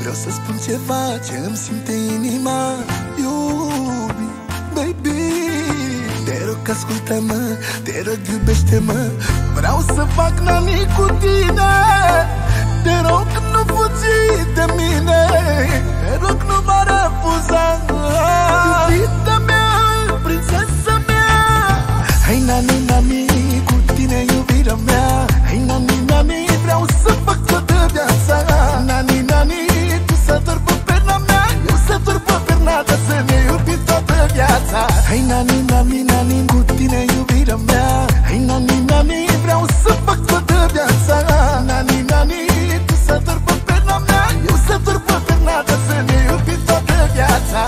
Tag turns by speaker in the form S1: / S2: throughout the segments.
S1: Vreau să spun ceva ce îmi simte inima. Iubi, baby, te rog ascultă-mă, te rog iubește-mă. Vreau să fac nani cu tine. Te rog nu fugi de mine. Te rog nu mă refuza. Iubita mea, prințesa mea. Hai nani, nani, cu tine iubirea mea. Hai nani, nani, vreau să fac toată viața. Nani, nani, tu să dormi pe perna mea, eu să dorm pe perna ta, să ne iubim toată viața. Hai nani, nani, nani, cu tine iubirea mea. Hai nani, nani, vreau să fac toată viața. Nani, nani, tu să dormi pe perna mea, eu să dorm pe perna ta, să ne iubim toată viața.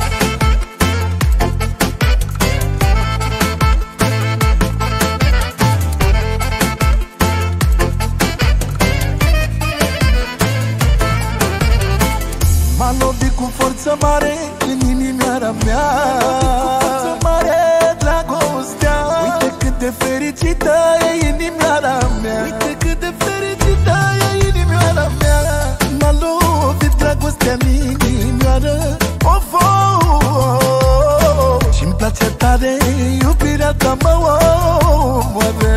S1: M-a lovit cu forță mare în inimioara mea. Cu forță mare dragostea. Uite cât de fericită e inimioara mea. Uite cât de fericită e inimioara mea. M-a lovit dragostea în inimioară. Of, oh, și-mi place tare iubirea ta, mă omoară.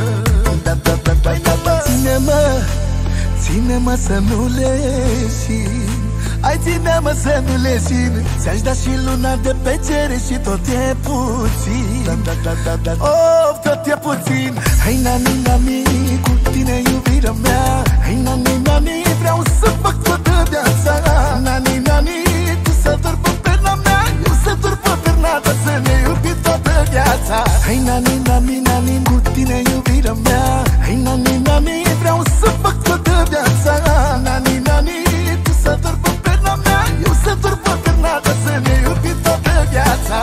S1: Ține-mă, ține-mă să nu leșin. Hai ține-mă să nu leșin. Ți-aș da și luna de pe cer și tot e puțin. Of, tot e puțin. Hai nani, nani, cu tine iubirea mea. Hai nani, nani, vreau să fac toată viața. Nani, nani, tu să dormi pe perna mea, eu să dorm pe perna ta, să ne iubim toată viața. Hai nani, nani, nani, cu tine iubirea mea. Hai nani, nani, vreau să fac toată viața. Nani, nani, tu să dormi pe perna mea, eu să dorm pe perna ta, să ne iubim toată viața.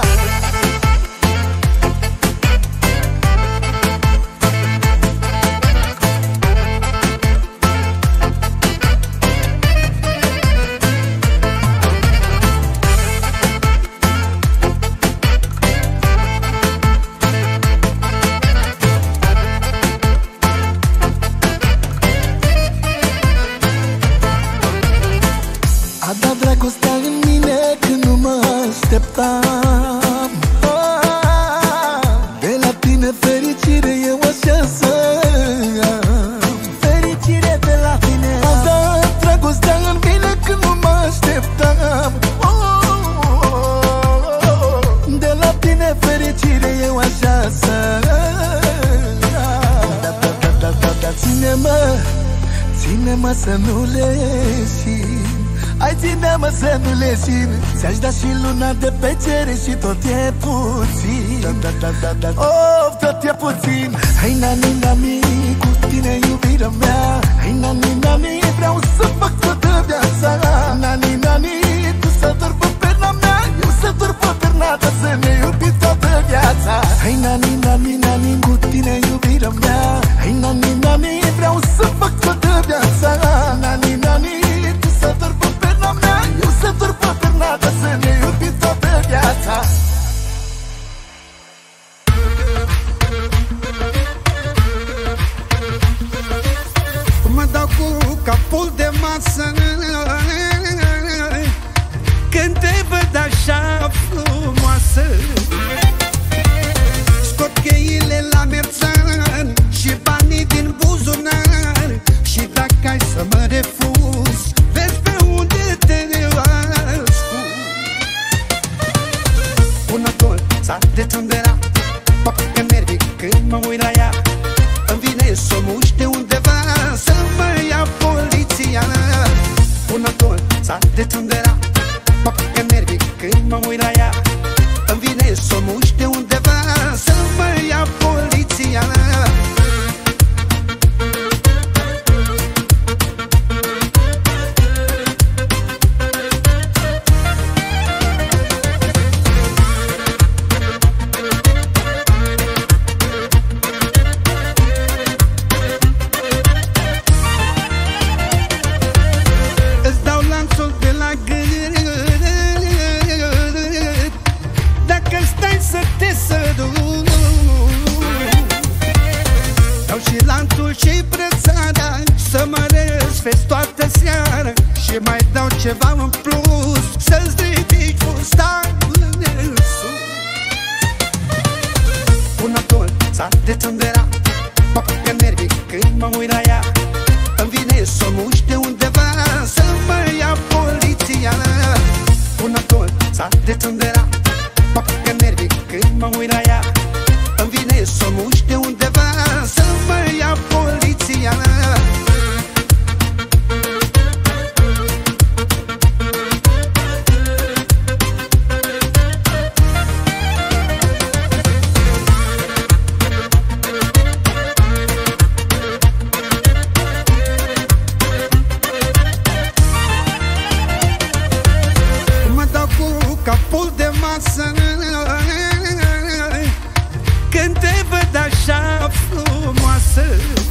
S1: A dat dragostea în mine când nu mă așteptam. De la tine fericire eu așa să am. Fericire de la tine. A dat dragostea în mine când nu mă așteptam. De la tine fericire eu așa să am. Ține-mă, ține-mă să nu leșin. Hai ține-mă să nu leșin. Ți-aș da și luna de pe cer și tot e puțin. Of, tot e puțin. Hai nani, nani, cu tine iubirea mea. Hai nani, nani, vreau să fac toată viața. Nani, nani, tu să dormi pe perna mea, eu să dorm pe perna ta, să ne iubim toată viața. Hai nani, nani, nani, cu tine iubirea mea. Hai nani, nani, vreau să fac toată viața. Nani, nani, tu să dormi pe perna mea, eu să dorm pe perna ta, să ne iubim toată viața.
S2: Mă dau cu capul de masă când te văd așa frumoasă. Scot cheile la merțan și banii din buzunar. Și dacă ai să mă refuzi, vezi pe unde te ascund. Una colța de tândera, pe nervii când mă uit la ea. Îmi vine să o muște undeva, să mă ia poliția. Una colța de tândera, pe nervii când mă uit la ea. Îmi vine să o muște undeva, să mă ia poliția. Dau și lanțul și brățara, să mă desfezi toată seara și mai dau ceva în plus, să-ți ridici fustanul în sus. Una dolța de tândera mă pune nervii când mă uit la ea. Îmi vine să o muște undeva, să mă ia poliția. Una dolța de tândera mă pune nervii când mă uit la ea. Îmi vine să o muște undeva, să mă ia poliția. Capul de masă când te văd așa frumoasă,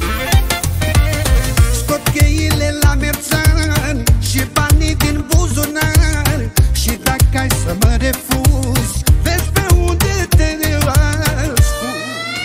S2: scot cheile la merțan și banii din buzunar. Și dacă ai să mă refuzi, vezi pe unde te ascund.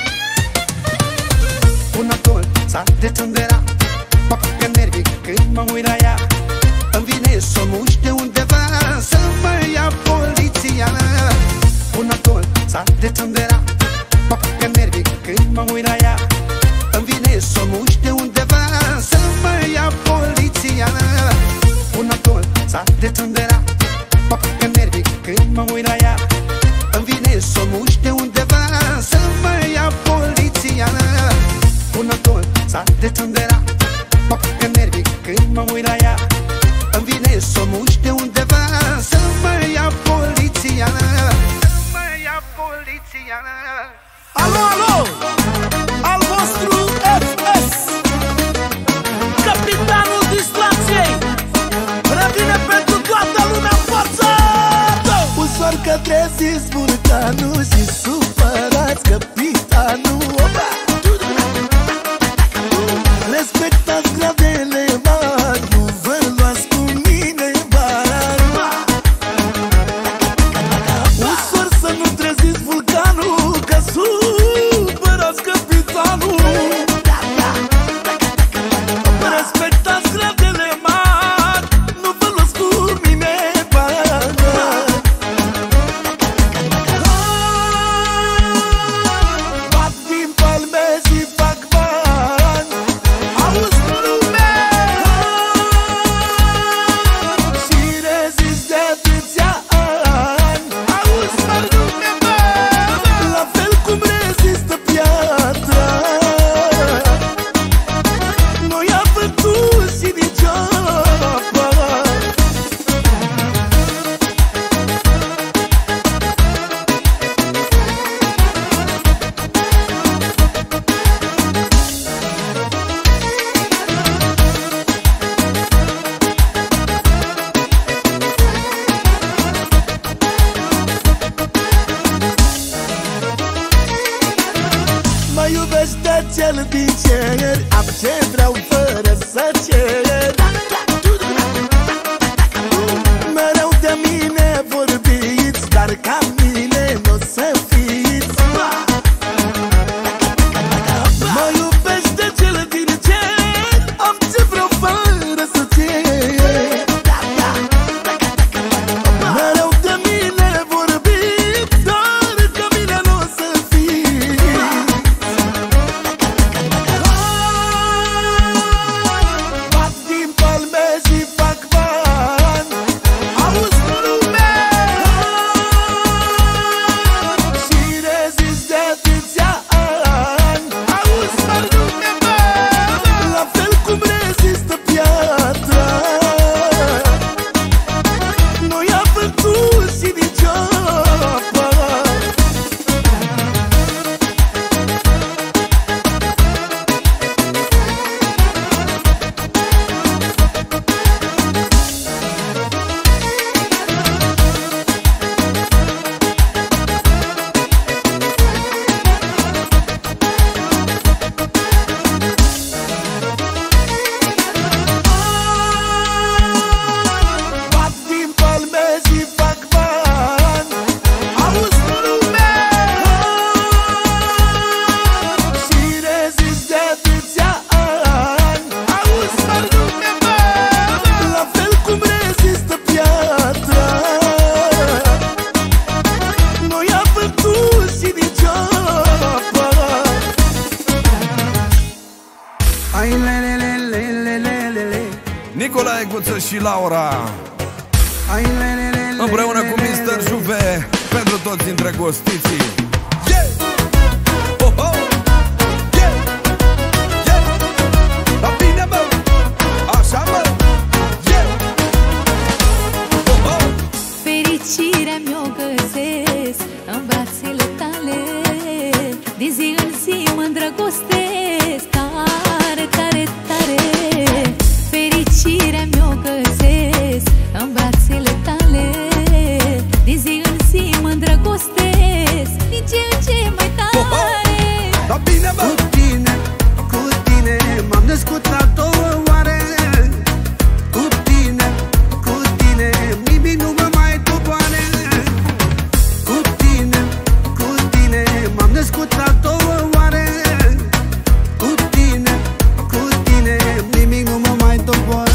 S2: Una dolța de tândera mă pune nervii când mă uit la ea. Îmi vine să o muște undeva, să mă ia poliția. Una dolța de tândera mă pune nervii când mă uit la ea. Îmi vine să o muște undeva, să mă ia poliția. Una dolța de tândera mă pune nervii când mă uit la ea. Îmi vine să o muște undeva, să mă ia poliția. Una dolța de tândera mă pune nervii când mă uit la ea. Îmi vine să o muște undeva, să mă ia poliția. Să mă ia poliția.
S1: Alo, alo! Al vostru FS, capitanul distracției, revine pentru toată lumea, forță! Ușor că treziți vulcanul și supărați capitanul. Respectați gradele mari, nu vă luați cu mine bani. Ușor să nu treziți vulcanul, că supărați capitanul. Respectați gradele mari, nu vă luați cu mine bani. Bat din palme și fac bani. Auzi lume și rezist de atâția ani. Auzi lume, la fel cum rezistă piatra. Noi avem tu și degeaba. Mă iubește cel din cer, am ce vreau fără să cer. Mereu de mine vorbiți, dar ca mine n-o să fiți. Mă iubește cel din cer, am ce vreau fără să cer. Mereu de mine vorbiți, dar ca mine n-o să fiți. Bat din
S2: Ai lelelelelelele.
S3: Nicolae Guță și Laura
S2: Ai lelelelelele.
S3: împreună cu Mr. Juve pentru toți îndrăgostiții. Yeah! Oh, oh! Yeah! Yeah! La bine, mă! Așa, mă! Yeah! Oh, oh!
S4: Fericirea mi-o găsesc în brațele tale, din zi în zi mă îndrăgostesc tare, tare, tare. Fericirea mi-o găsesc în brațele tale, din zi în zi mă îndrăgostesc din ce în ce mai tare.
S3: La bine, mă!
S2: Cu tine m-am născut la 2 oare. Cu tine nimic nu mă mai doboare. Cu tine m-am născut la 2 oare. Cu tine nimic nu mă mai doboare.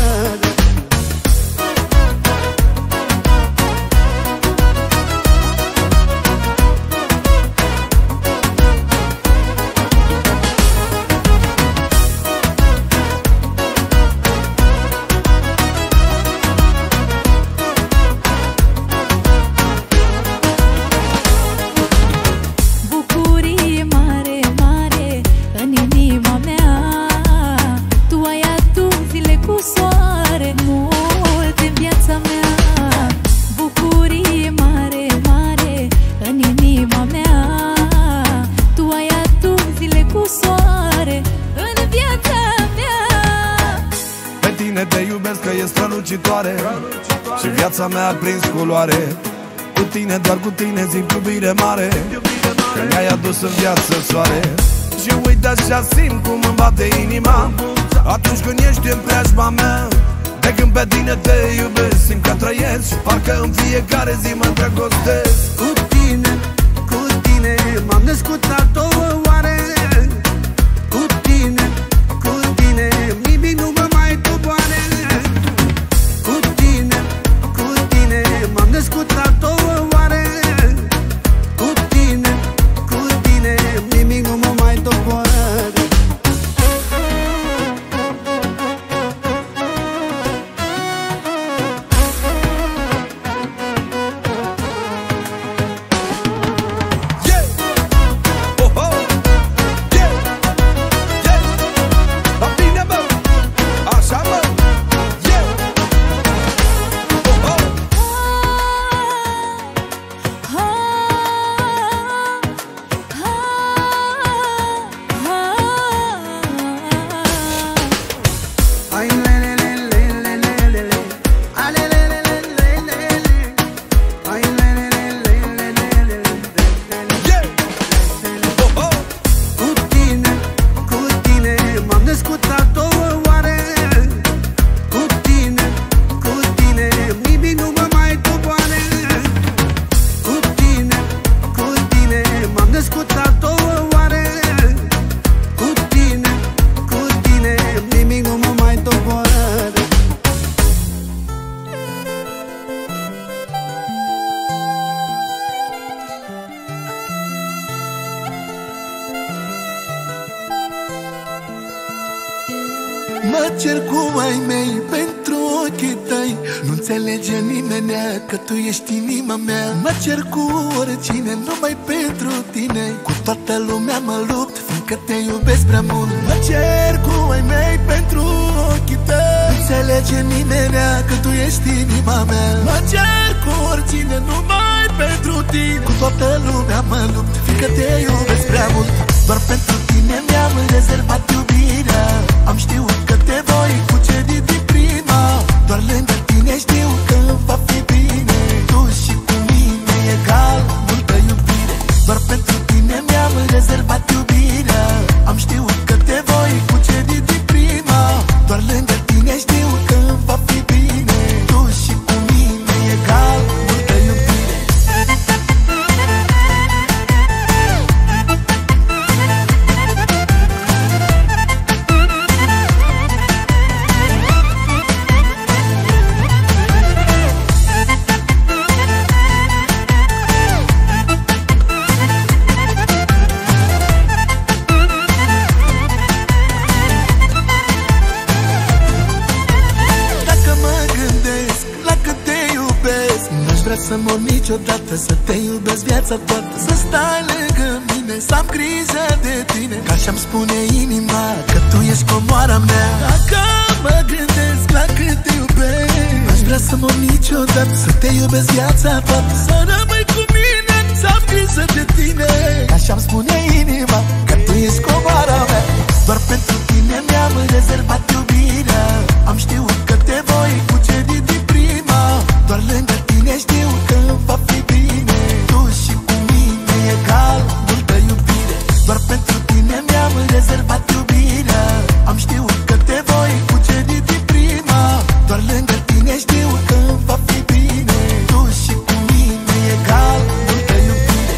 S4: Bucurie mare, mare în inima mea, tu ai adus zile cu soare mult în viața mea. Bucurie mare, mare în inima mea, tu ai adus zile cu soare în viața mea.
S3: Pe tine te iubesc că e strălucitoare și viața mea a prins culoare. Cu tine, doar cu tine zic iubire mare, că mi-ai adus în viață soare. Și uite așa simt cum îmi bate inima atunci când ești în preajma mea. De când pe tine te iubesc, simt că trăiesc și parcă în fiecare zi mă îndrăgostesc.
S2: Cu tine m-am născut la 2 oare. Cu tine nimic nu mă mai doboare. Cu tine m-am născut la 2 oare. Cu tine nimic nu mă mai doboare.
S3: Yeah! Oh, oh! Yeah! Yeah! La bine, mă! Așa, mă! Yeah! Oh, oh!
S2: Ai lelelelelelele. Ai lelelelelelele. Ai lelelelelelele.
S3: Yeah! Oh, oh!
S2: Cu tine m-am născut la 2 oare. Cu tine nimic nu mă mai doboare. Cu tine m-am născut la 2 oare. Cu tine nimic nu mă mai doboare.
S1: Mă cer cu ai mei pentru ochii tăi. Nu înțelege nimenea că tu ești inima mea. Mă cer cu oricine, numai pentru tine. Cu toată lumea mă lupt, fiindcă te iubesc prea mult. Mă cer cu ai mei pentru ochii tăi. Nu înțelege nimenea că tu ești inima mea. Mă cer cu oricine, numai pentru tine. Cu toată lumea mă lupt, fiindcă te iubesc prea mult. Doar pentru tine mi-am rezervat iubirea. Am știut că te voi cuceri din prima. Doar lângă tine știu că va fi bine. Tu și cu mine egal, multă iubire. Doar pentru tine mi-am rezervat iubirea. Am știut că te voi cuceri din prima. Doar lângă tine știu că va fi bine. Tu și cu mine egal, multă iubire. să mor niciodată, să te iubesc viața toată, să stai lângă mine, să am grijă de tine, ca și-am spune inima că tu ești comoara mea. Dacă mă gândesc la cât te iubesc, aș vrea să mor niciodată, să te iubesc viața toată, să rămâi cu mine, să am grijă de tine, ca și-am spune inima că tu ești comoara mea. Doar pentru tine mi-am rezervat iubirea, am știut că te voi cuceri din prima. Doar lângă tine știu că va fi bine, tu și cu mine egal, multă iubire. Doar pentru tine mi-am rezervat iubirea, am știut că te voi cuceri din prima. Doar lângă tine știu că va fi bine, tu și cu mine egal, multă iubire.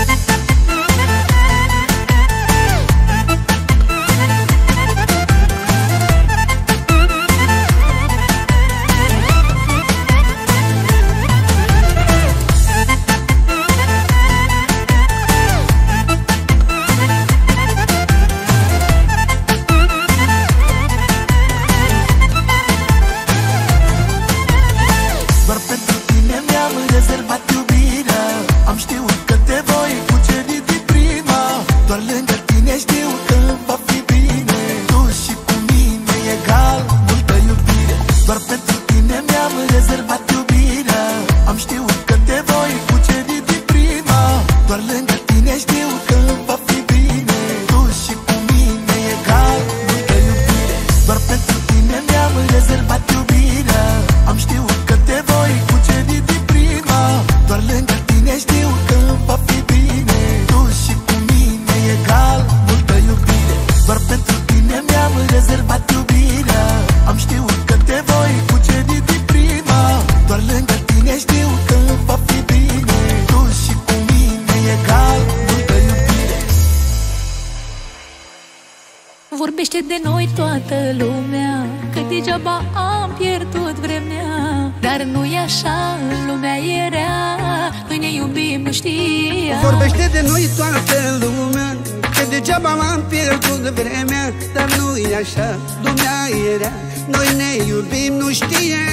S4: Vorbește de noi toată lumea, că degeaba am pierdut vremea. Dar nu-i așa, lumea e rea, noi ne iubim, nu știa.
S2: Vorbește de noi toată lumea, că degeaba am pierdut vremea. Dar nu-i așa, lumea e rea, noi ne iubim, nu știa.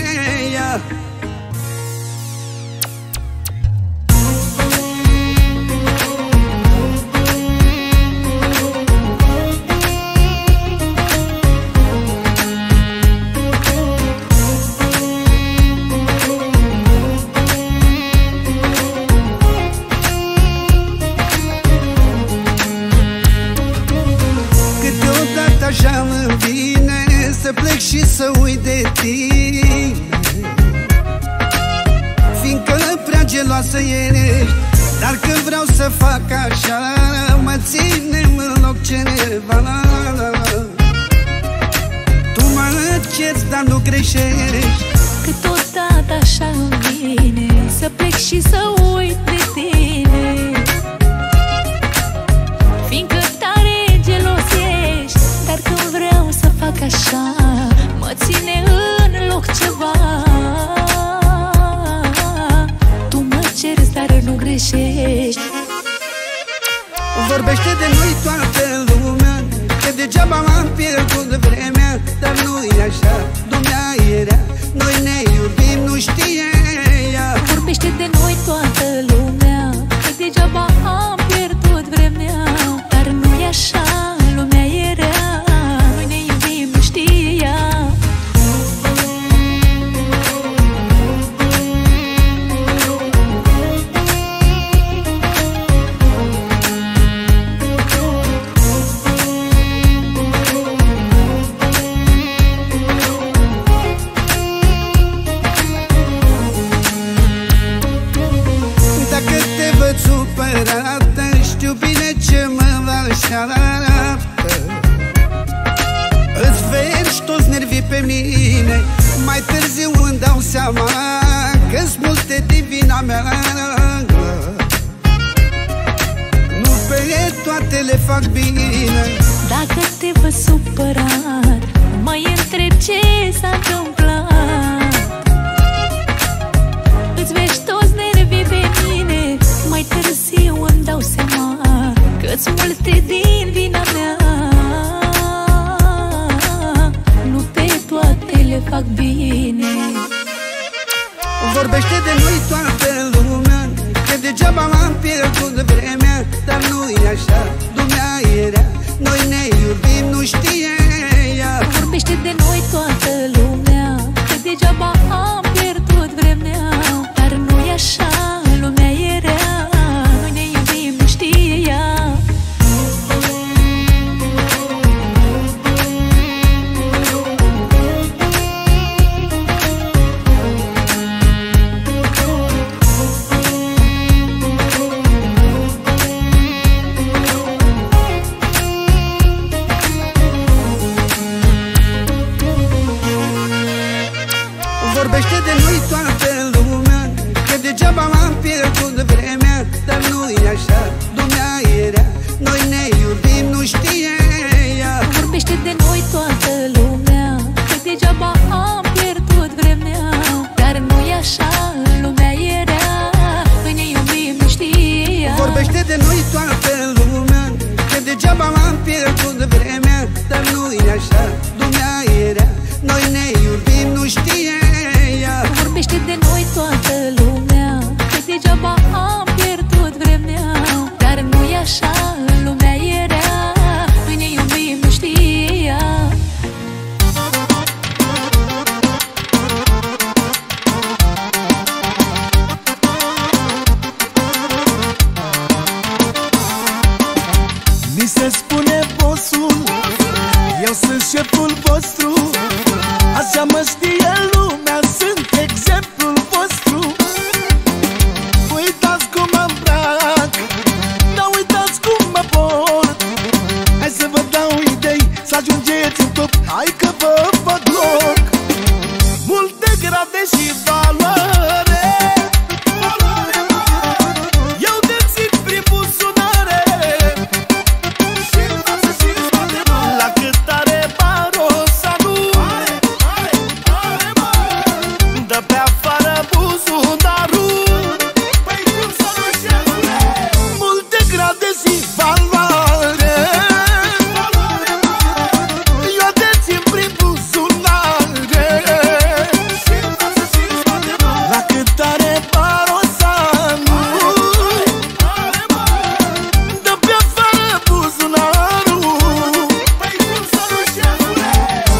S2: Așa îmi vine să plec și să uit de tine, fiindcă prea geloasă ești. Dar când vreau să fac așa, mă ține în loc cineva. Tu mă cerți, dar nu greșești.
S4: Câteodată așa îmi vine să plec și să uit de tine, fiindcă tare gelos ești. Dar când vreau să fac așa, mă ține în loc ceva. Tu mă ceri, dar nu greșești.
S2: Vorbește de noi toată lumea, că degeaba am pierdut vremea. Dar nu-i așa, lumea e rea, noi ne iubim, nu știe ea.
S4: Vorbește de noi toată lumea, că degeaba am pierdut vremea. Dar nu-i așa, lumea e rea, noi ne iubim, nu știa.
S2: Dacă te văd supărată, știu bine ce mă așteaptă. Îți vergi toți nervii pe mine, mai târziu îmi dau seama că-s multe din vina mea. Nu pe toate le fac bine.
S4: Dacă te văd supărat, mai întreb ce s-a întâmplat. Îți vezi toți nervii pe mine, mai târziu îmi dau seama că-s multe din vina mea. Nu pe toate le fac bine.
S2: Vorbește de noi toată lumea, pierdut vremea, dar nu-i așa, lumea e rea. Noi ne iubim, nu știe ea.
S4: Vorbește de noi toată lumea, că degeaba am pierdut vremea. Dar nu-i așa, lumea e rea. Noi ne iubim, nu știe ea.
S2: Vorbește de noi toată lumea, că degeaba am pierdut vremea. Dar nu-i așa, lumea e rea. Noi ne iubim, nu știe ea.
S4: Vorbește de noi toată lumea, că degeaba am pierdut vremea. Dar nu-i așa, lumea e rea. Noi ne iubim, nu știe ea.
S2: Vorbește de noi toată lumea, că degeaba am pierdut vremea. Dar nu-i așa, lumea e rea. Noi ne iubim, nu știe ea.
S4: Vorbește de noi toată lumea, că degeaba am pierdut vremea. Dar nu-i așa, lumea e rea. Noi ne iubim, nu știe ea.
S1: Mi se spune bossul, eu sunt șeful vostru. Așa mă știe lumea, sunt exemplul vostru. Uitați cum mă îmbrac, dar uitați cum mă port. Hai să vă dau idei, să ajungeți în top. Hai că vă fac loc. Multe grade și valoare eu dețin prin buzunare. La cât are barosanul, dă pe afară buzunarul. Păi cum să nu șefule? Multe grade și valoare eu dețin prin buzunare. La cât are barosanul, dă pe afară buzunarul. Păi cum să nu șefule?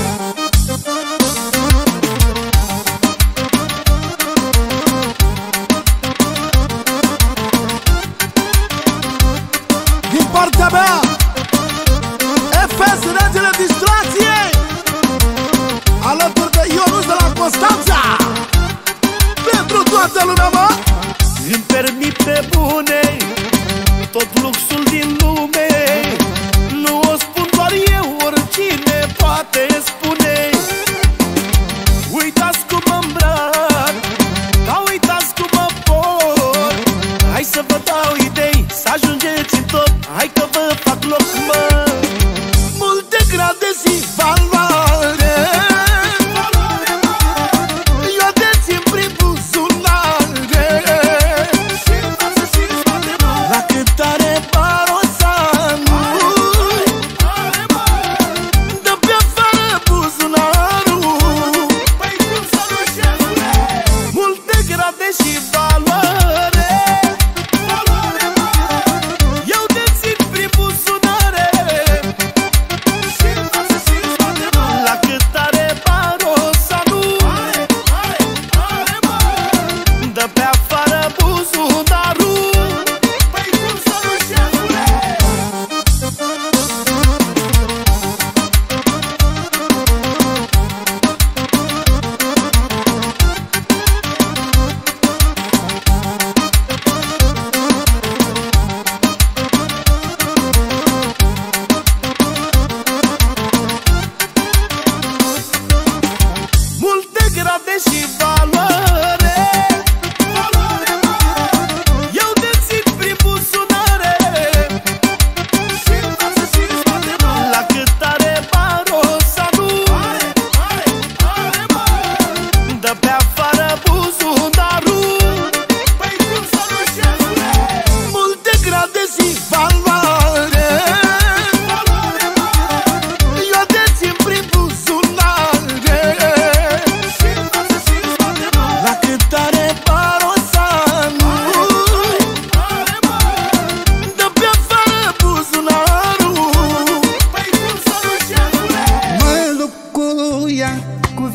S1: Din partea mea, FS, regele distracției, alături de Ionuț de la Constanța. Pentru toată lumea, mă! Îmi permit pe bune tot luxul din lume. Nu o spun doar eu, oricine poate spune. Uitați cum mă îmbrac, dar uitați cum mă port. Hai să vă dau idei, să ajungeți în top. Hai că vă fac loc, mă. Multe grade și valoare eu dețin prin buzunare. La cât are barosanul, dă pe afară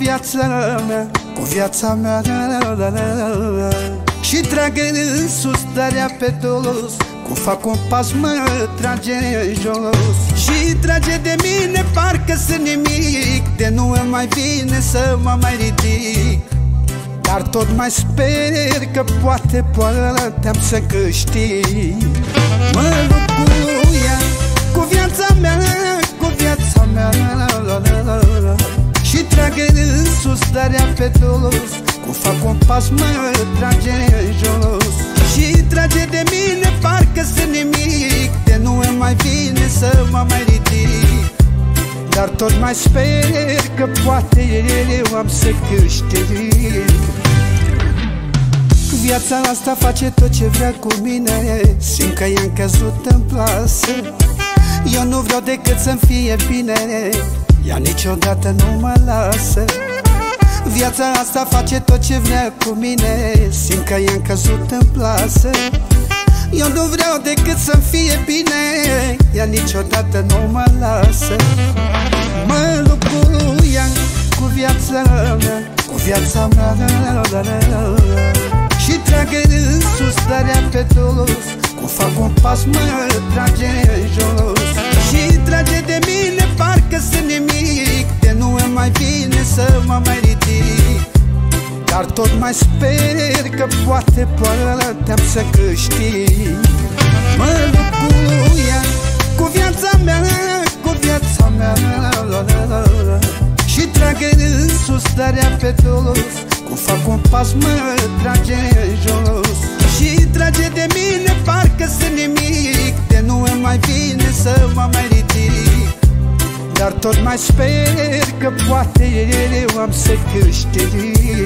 S2: viața mea, cu viața mea, și trag în sus, dar pe dos, cu fac un pas mă trage jos. Și trage de mine parcă sunt nimic, de nu îmi mai vine să mă mai ridic. Dar tot mai sper că poate am să câștig. Mă lupt cu ea, cu viața mea, cu viața mea, și trag în sus, dar pe dos, cu fac un pas mă trage jos. Și trage de mine parcă sunt nimic, de nu îmi mai vine să mă mai ridic. Dar tot mai sper că poate eu am să câștig. Viața asta face tot ce vrea cu mine, simt că i-am căzut în plasă. Eu nu vreau decât să-mi fie bine, ea niciodată nu mă lasă. Viața asta face tot ce vrea cu mine, simt că i-am căzut în plasă. Eu nu vreau decât să-mi fie bine, ea niciodată nu mă lasă. Mă lupt cu ea, cu viața mea, cu viața mea, și trag în sus, dar pe dos, cu fac un pas mă trage jos. Și trage de mine parcă sunt nimic, de nu îmi mai vine să mă mai ridic. Dar tot mai sper că poate am să câștig. Mă lupt cu ea, cu viața mea, cu viața mea, și trag în sus, dar pe dos, cu fac un pas mă trage jos. Și trage de mine parcă sunt nimic, de nu îmi mai vine să mă mai ridic. Dar tot mai sper că poate eu am să câștig.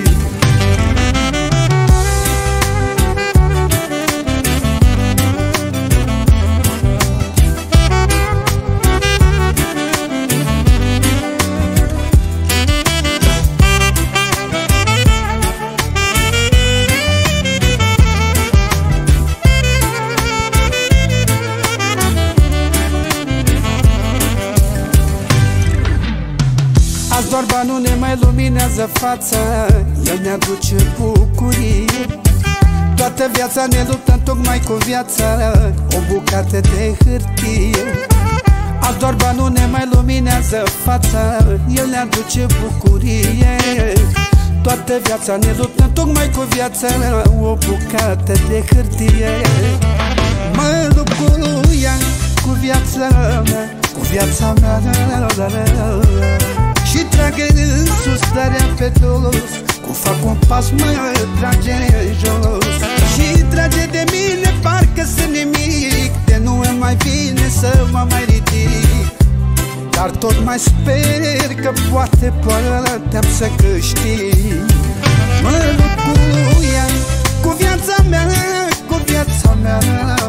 S2: Azi doar banul ne mai luminează fața, el ne aduce bucurie. Toată viața ne luptăm tocmai cu viața, o bucată de hârtie. Azi doar banul ne mai luminează fața, el ne aduce bucurie. Toată viața ne luptăm tocmai cu viața, o bucată de hârtie. Mă lupt cu ea, cu viața mea, cu viața mea, și trag în sus, dar pe dos, cu fac un pas mă trage jos. Și trage de mine parcă sunt nimic, de nu îmi mai vine să mă mai ridic. Dar tot mai sper că poate am să câștig. Mă lupt cu ea, cu viața mea, cu viața mea,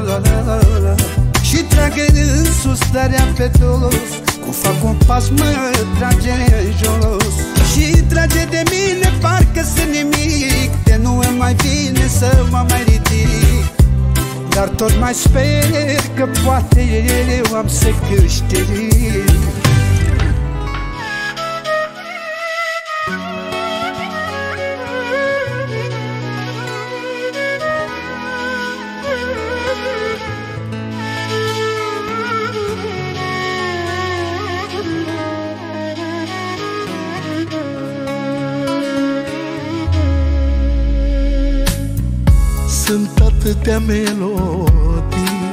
S2: și trag în sus, dar pe dos, cu fac un pas mă trage jos. Și trage de mine parcă sunt nimic, de nu îmi mai vine să mă mai ridic. Dar tot mai sper că poate eu am să câștig.
S1: Sunt atâtea melodii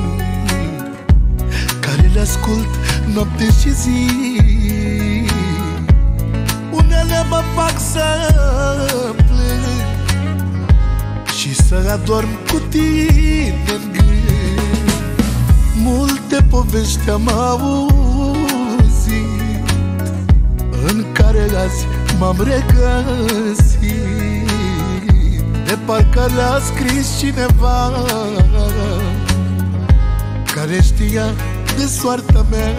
S1: care le ascult noapte și zi. Unele mă fac să plâng și să adorm cu tine în gând. Multe povești am auzit, în care azi m-am regăsit. De parcă l-a scris cineva care știa de soarta mea.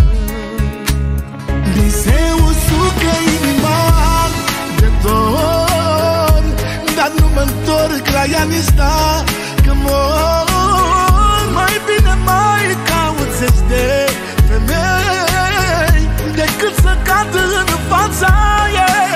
S1: Viseu sucă inima de dor, dar nu mă întorc la ea nici dacă mor. Mai bine mai caut zeci de femei decât să cad în fața ei.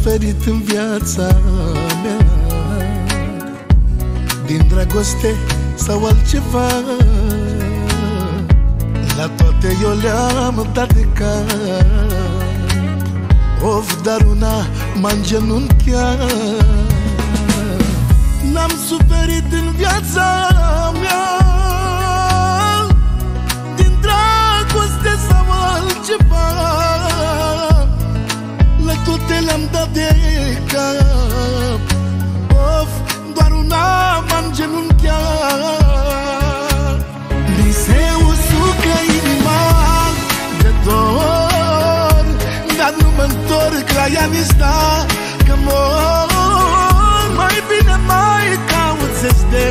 S1: suferit în viața mea, din dragoste sau altceva. La toate eu le-am dat de cap, of, dar una m-a îngenunchiat. N-am suferit în viața mea din dragoste sau altceva. La toate le-am dat de cap, of, doar una m-a îngenunchiat. Mi se usucă inima de dor, dar nu mă întorc la ea nici dacă mor. Mai bine mai caut zeci de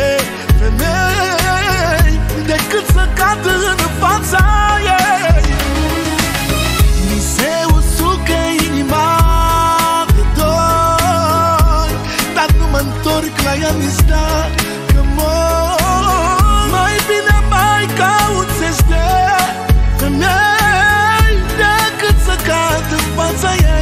S1: femei decât să cad în fața ei. Mi se usucă inima de dor, dar nu mă întorc la ea nici dacă mor. Mai bine mai caut zeci de femei decât să cad în fața ei.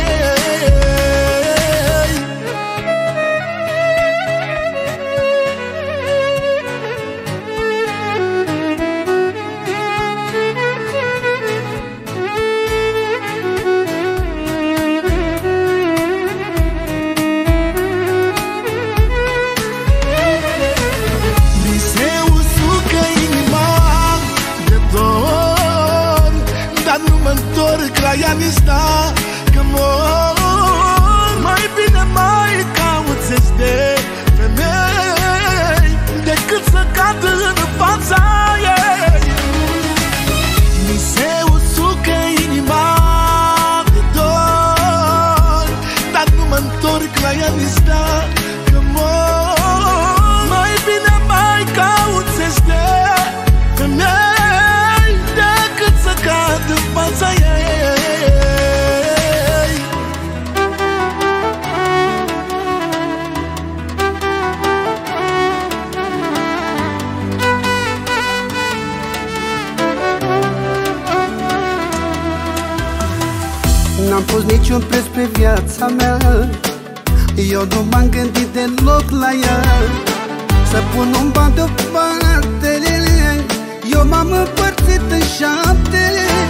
S1: La ea nici dacă mor. Mai bine mai caut zeci de femei decât să cad în fața ei. Mi se usucă inima de dor, dar nu mă întorc la ea nici dacă mor. Mai bine mai caut zeci de femei decât să cad în fața ei.
S2: N-am pus niciun preț pe viața mea, eu nu m-am gândit deloc la ea. Să pun un ban deoparte, eu m-am împărțit în 7.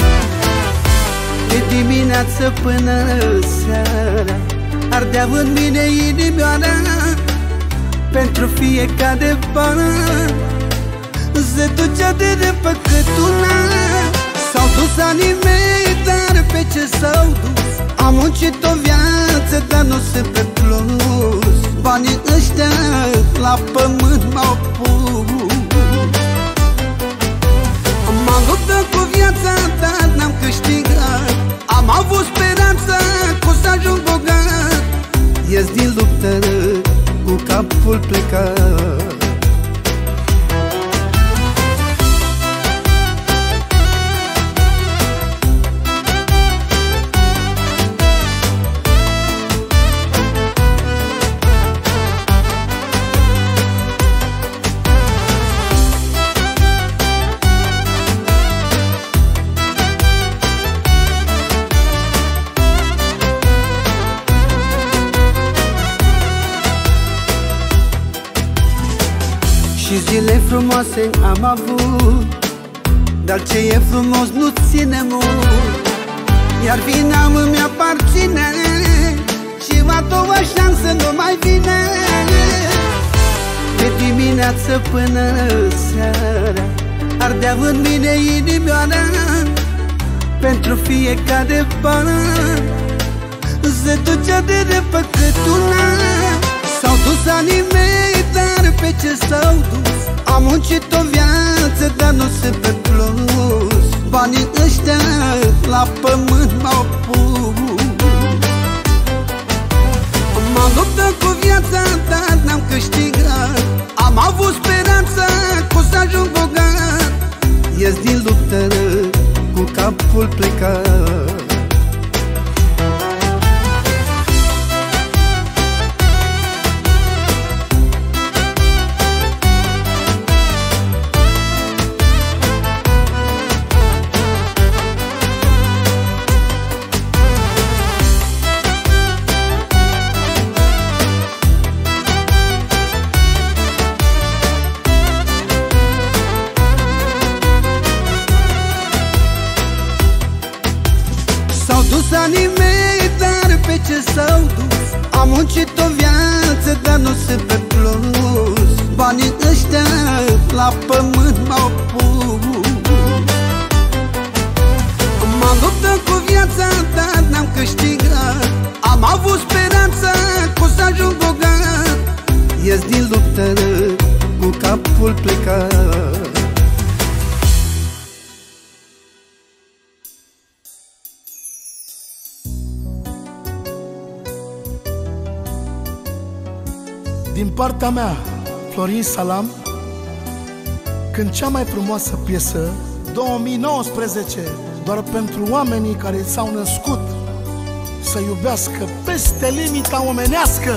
S2: De dimineață până seara ardea în mine inimioara. Pentru fiecare ban se ducea de repăcătuna. S-au dus anii mei, dar pe ce s-au dus? Am muncit o viață, dar nu sunt pe plus. Banii ăștia la pământ m-au pus. M-am luptat cu viața, dar n-am câștigat. Am avut speranța că o să ajung bogat. Ies din luptă cu capul plecat. Și zile frumoase am avut, dar ce e frumos nu ține mult. Iar vina îmi aparține și a doua șansă nu mai vine. De dimineață până seara ardea în mine inimioara. Pentru fiecare ban se ducea de repăcătuna. S-au dus anii mei, dar pe ce s-au dus? Am muncit o viață, dar nu sunt pe plus. Banii ăștia la pământ m-au pus. M-am luptat cu viața, dar n-am câștigat. Am avut speranța că o să ajung bogat. Ies din luptă cu capul plecat. muncit o viață, dar nu sunt pe plus. Banii ăștia la pământ m-au pus. M-am luptat cu viața, dar n-am câștigat. Am avut speranța că o să ajung bogat. Ies din luptă cu capul plecat.
S1: Din partea mea, Florin Salam, cânt cea mai frumoasă piesă 2019, doar pentru oamenii care s-au născut să iubească peste limita omenească.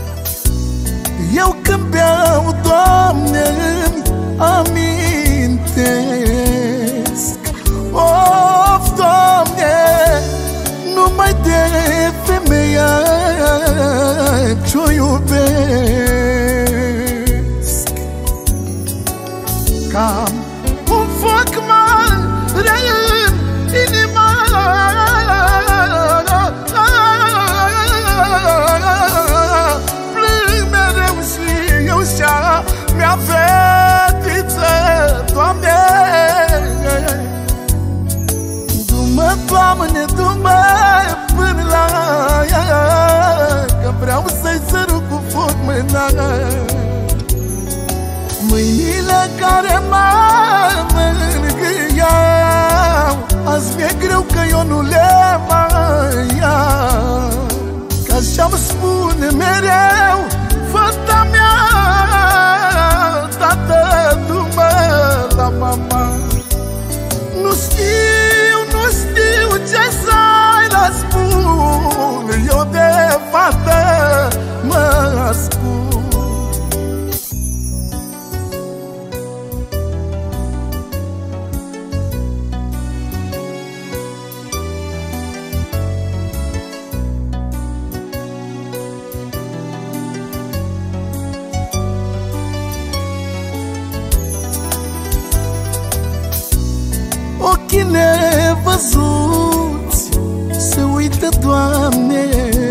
S1: Eu când beau, Doamne, îmi amintesc, of, Doamne, numai de femeia ce-o iubesc. Cam un foc mare în inima, plâng mereu și eu și-a mea fetiță, Doamne. Du-mă, Doamne, du-mă până la ea, că vreau să-i sărut cu foc mâna. Mâinile care mă mângâiau, azi mi-e greu că eu nu le mai iau. Că așa-mi spune mereu fata mea, tată, du-mă la mama. Nu știu ce să-i răspund, eu de fată mă ascund. Ochii nevăzuți se uită, Doamne,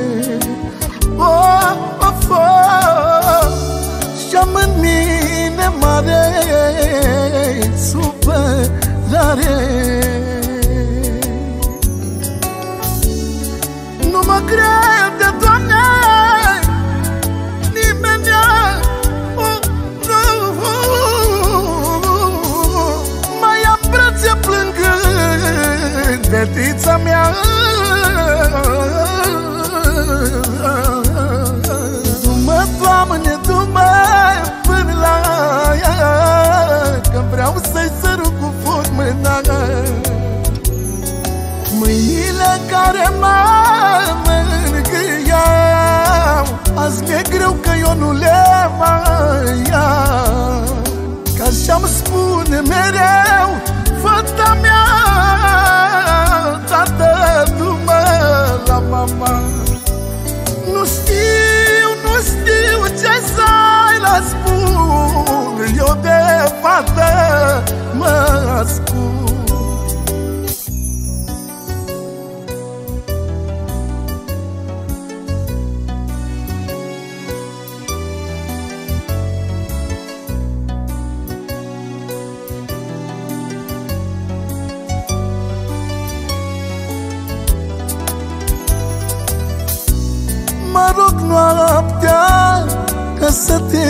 S1: oh, oh, oh, și-am în mine mare supărare. Nu mă crede, Doamne, nimeni-a, oh, oh, oh, mai am brațe plângând fetița mea. Du-mă, Doamne, du-mă până la ea, că vreau să-i sărut cu foc mâna. Mâinile care mă mângâiau, azi mi-e greu că eu nu le mai iau. Că așa-mi spune mereu fata mea, tată, du-mă la mama. Nu știu ce să-i răspund, eu de fată mă ascund. Mă rog noaptea ca să te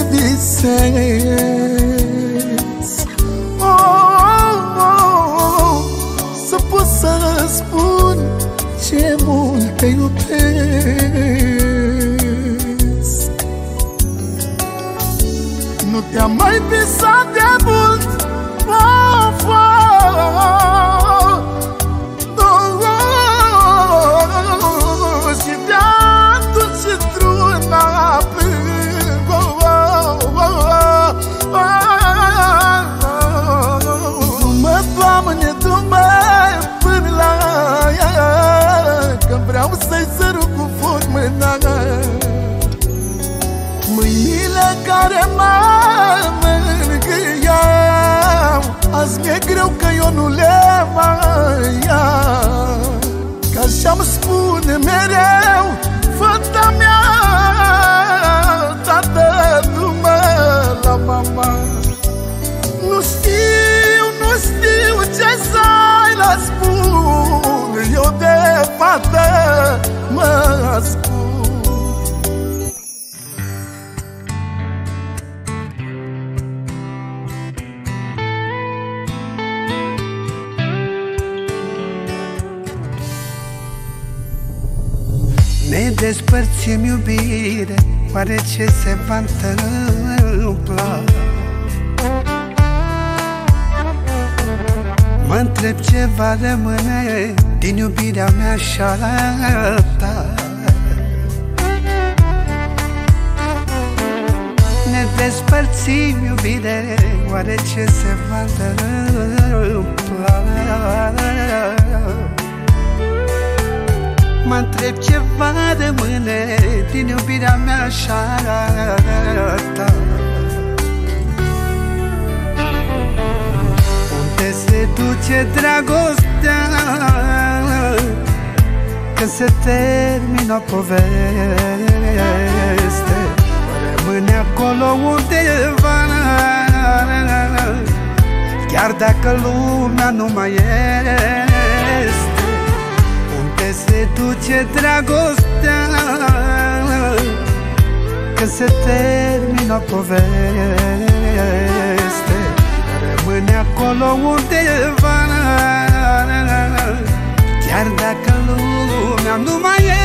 S1: visez, oh, oh, oh, să pot să spun ce mult te iubesc. Nu te-am mai visat de mult, oh, oh, oh, oh, și de-atunci într-una plâng, oh, oh, oh, oh. Du-mă, Doamne, du-mă până la ea, că vreau să-i sărut cu foc mâna. Mâinile care mă mângâiau, azi mi-e greu că eu nu le mai iau. Că așa-mi spune mereu fata mea, tată-mă la mama. Nu știu ce să-i răspund, eu de fată mă ascund.
S2: Ne despărțim, iubire, oare ce se va întâmpla? Mă întreb ce va rămâne din iubirea mea și a ta. Ne despărțim, iubire, oare ce se va întâmpla? Mă întreb ce va rămâne din iubirea mea și a ta. Unde se duce dragostea când se termină o poveste? Rămâne acolo undeva, chiar dacă lumea nu mai este. Unde se duce dragostea când se termină o poveste? Rămâne acolo undeva, chiar dacă lumea nu mai este.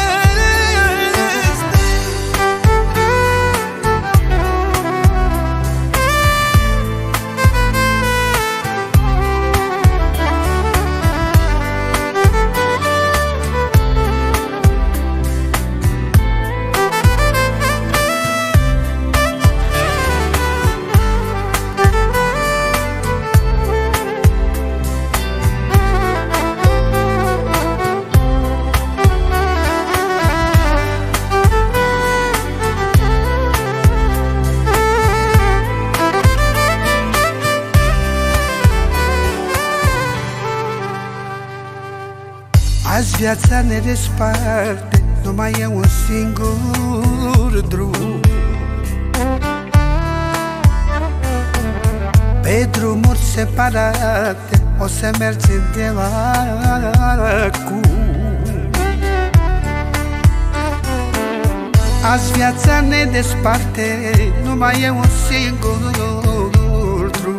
S2: Azi viața ne desparte, nu mai e un singur drum. Pe drumuri separate o să mergem de acum. Azi viața ne desparte, nu mai e un singur drum.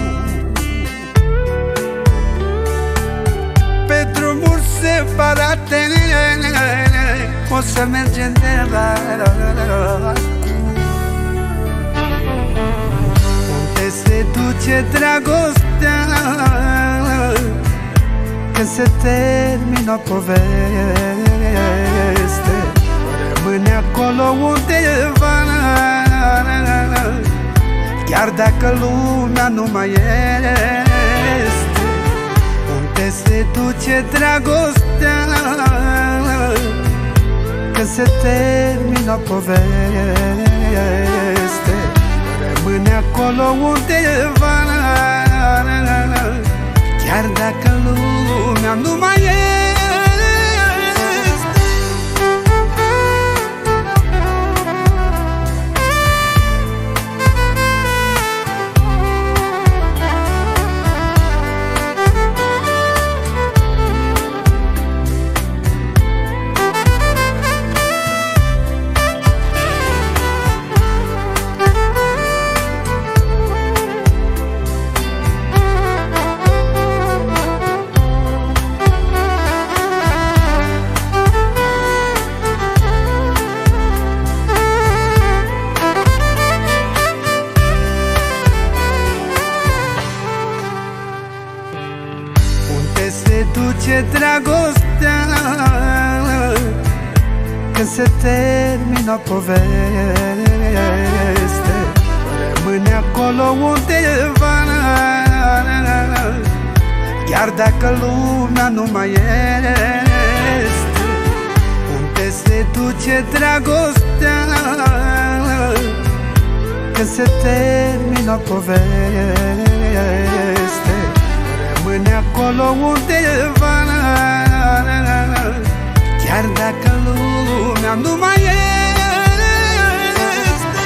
S2: Pe drumuri separate o să mergem de acum. Unde se duce dragostea când se termină o poveste? Rămâne acolo undeva, chiar dacă lumea nu mai este. Unde se duce dragostea când se termină o poveste? Rămâne acolo undeva, chiar dacă lumea nu mai este. Se duce dragostea când se termină o poveste? Rămâne acolo undeva, chiar dacă lumea nu mai este. Unde se duce dragostea când se termină o poveste? Rămâne acolo undeva, chiar dacă lumea nu mai este.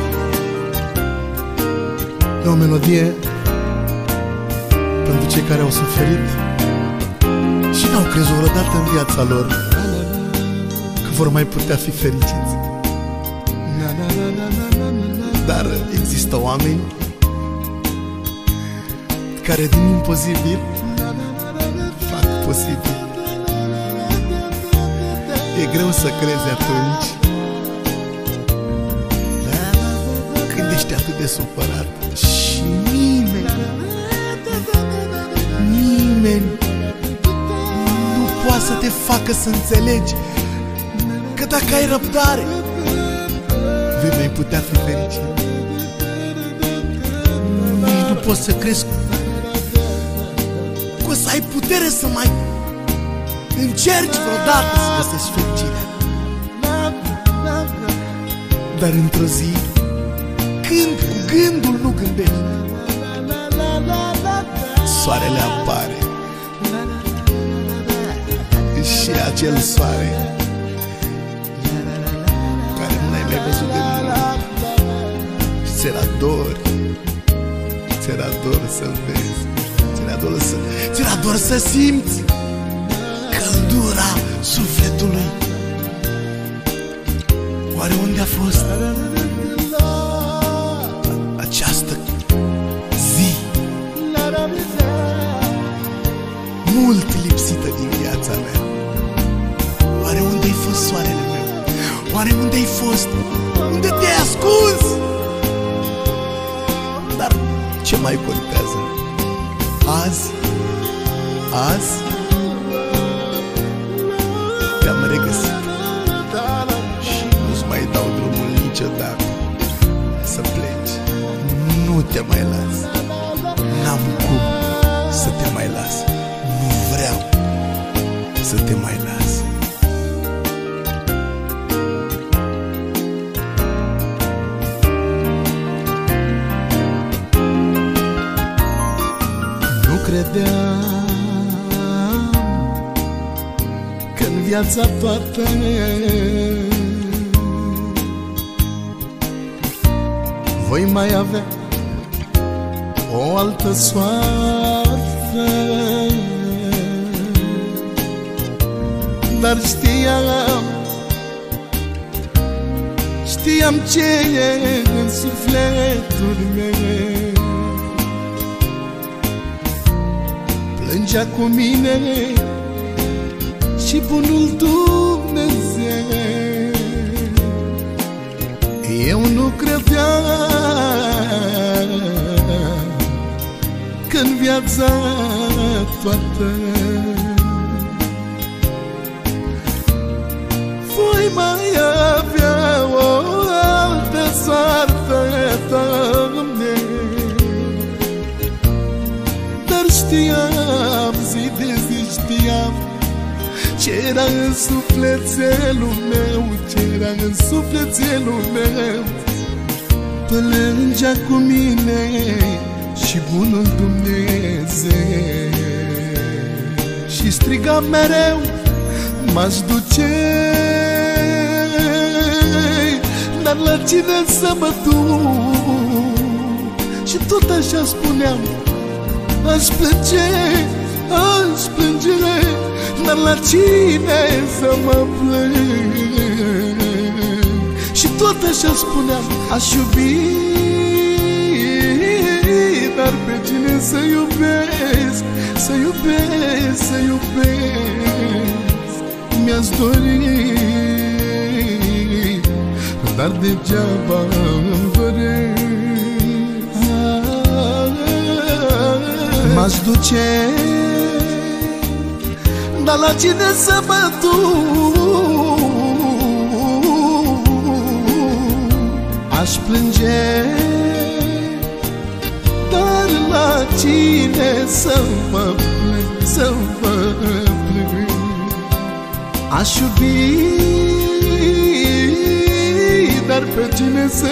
S1: E o melodie pentru cei care au suferit și n-au crezut vreodată în viața lor că vor mai putea fi fericiți. Dar există oameni care din imposibil fac posibil. E greu să crezi atunci când ești atât de supărat și nimeni nu poate să te facă să înțelegi că dacă ai răbdare vei mai putea fi fericit. Nici nu poți să crezi că o să ai putere să mai încerci vreodată să găsești fericirea. Dar într-o zi, când cu gândul nu gândești, soarele apare. Și acel soare care nu l-ai mai văzut de mult, ți-era dor, ți-era dor să-l vezi, ți-era dor să simți căldura sufletului. Oare unde a fost această zi mult lipsită din viața mea? Oare unde-ai fost, soarele meu? Oare unde-ai fost? Unde te-ai ascuns? Dar ce mai contează? Azi te-am regăsit și nu-ți mai dau drumul niciodată să pleci. Nu te mai las, n-am cum să te mai las, nu vreau să te mai las. Nu credeam că-n viața toată voi mai avea o altă soartă, dar știam ce e în sufletul meu. Plângea cu mine și bunul Dumnezeu. Eu nu credeam că-n viața toată voi mai avea o altă soartă, Doamne. Dar știam, zi de zi știam ce era în sufletelul meu, ce era în sufletelul meu. Plângea cu mine și bunul Dumnezeu și striga mereu, m-aș duce, dar la cine să mă duc? Și tot așa spuneam, aș plânge, dar la cine să mă plâng? Și tot așa spuneam, aș iubi, dar pe cine să iubesc, să iubesc, să iubesc? Mi-aș dori, dar degeaba îmi doresc. M-aș duce, dar la cine să mă duc? Aș plânge, dar la cine să mă plâng, să mă plâng? Aș iubi, dar pe cine să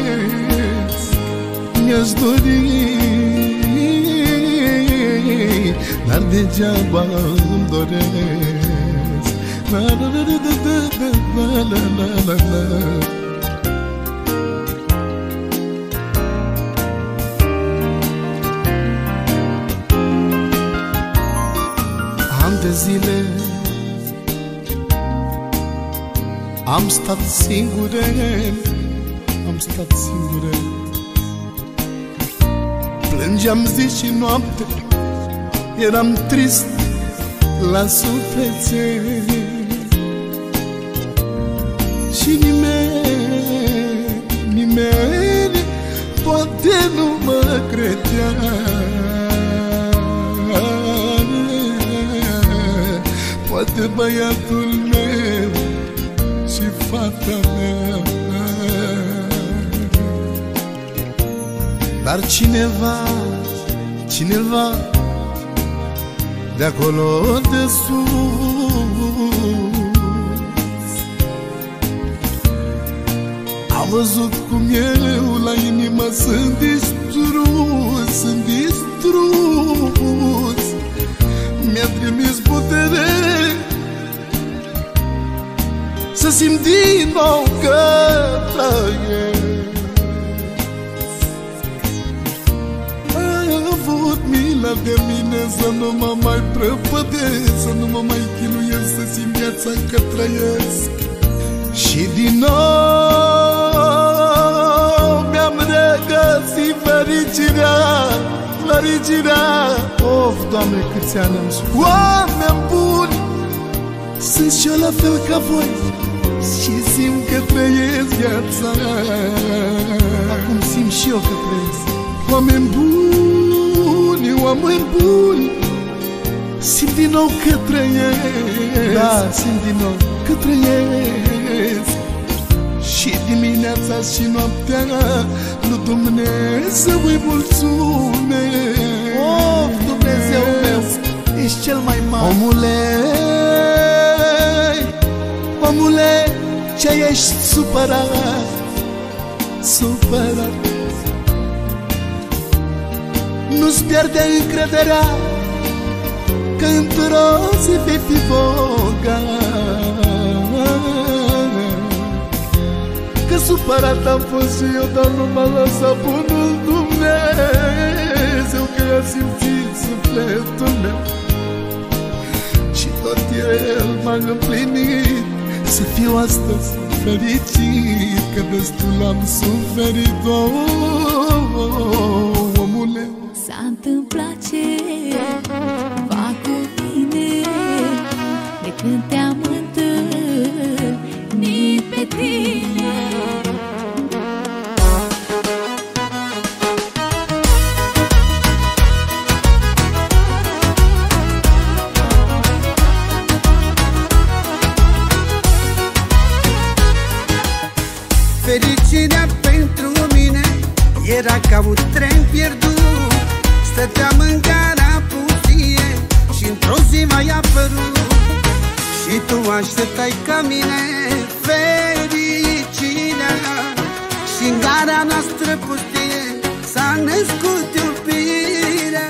S1: iubesc? Mi-aș dori, dar degeaba îmi doresc. La la la la la la la la la. Ani de zile am stat singure, am stat singure. Plângeam zi și noapte, eram trist la suflete. Și nimeni poate nu mă credea. Poate băiatul meu și fata mea, dar cineva de acolo de sus a văzut cum eu la inimă sunt distrus, sunt distrus. Mi-a trimis putere să simt din nou că trăiesc. A avut milă de mine să nu mă mai prăpădesc, să nu mă mai chinuiesc, să simt viața că trăiesc. Și din nou mi-am regăsit fericirea, fericirea. Of, Doamne, câți ani am spus. Oameni buni, sunt și eu la fel ca voi și simt că trăiesc viața. Acum simt și eu că trăiesc. Oameni buni, oameni buni, simt din nou că trăiesc. Da, simt din nou că trăiesc. Și dimineața și noaptea lui Dumnezeu îi mulțumesc. Oh, Dumnezeu meu, ești cel mai mare. Omule, ce ești supărat, supărat? Nu-ți pierde încrederea că într-o zi vei fi bogat. Că supărat am fost și eu, dar nu m-a lăsat bunul Dumnezeu, că i-a simțit sufletul meu și tot El m-a împlinit să fiu astăzi fericit, că destul am suferit, omule.
S4: S-a întâmplat ce va cu tine de când te-am întâlnit pe tine.
S2: Fericirea pentru mine era ca un tren pierdut. Stăteam în gara pustie și într-o zi m-ai apărut și tu așteptai ca mine fericirea. Și în gara noastră pustie s-a născut iubirea.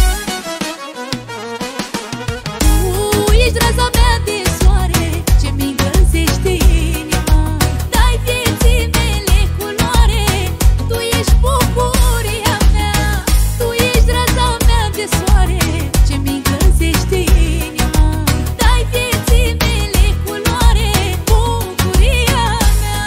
S4: Tu ești raza mea de soare ce mi încălzește inima. Dai vieții mele culoare, tu ești bucuria mea. Tu ești raza mea de soare ce mi încălzește inima. Dai vieții mele culoare, bucuria mea.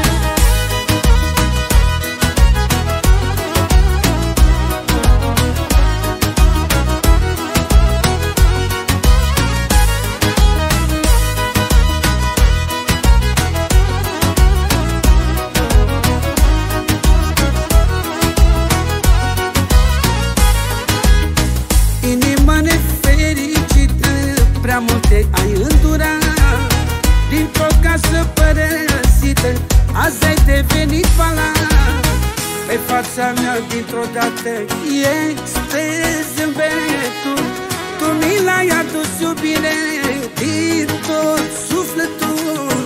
S2: Inima nefericită, prea multe ai îndurat. Dintr-o casă părăsită, azi ai devenit palat. Pe fața mea dintr-o dată este zâmbetul. Tu mi l-ai adus, iubire, din tot sufletul.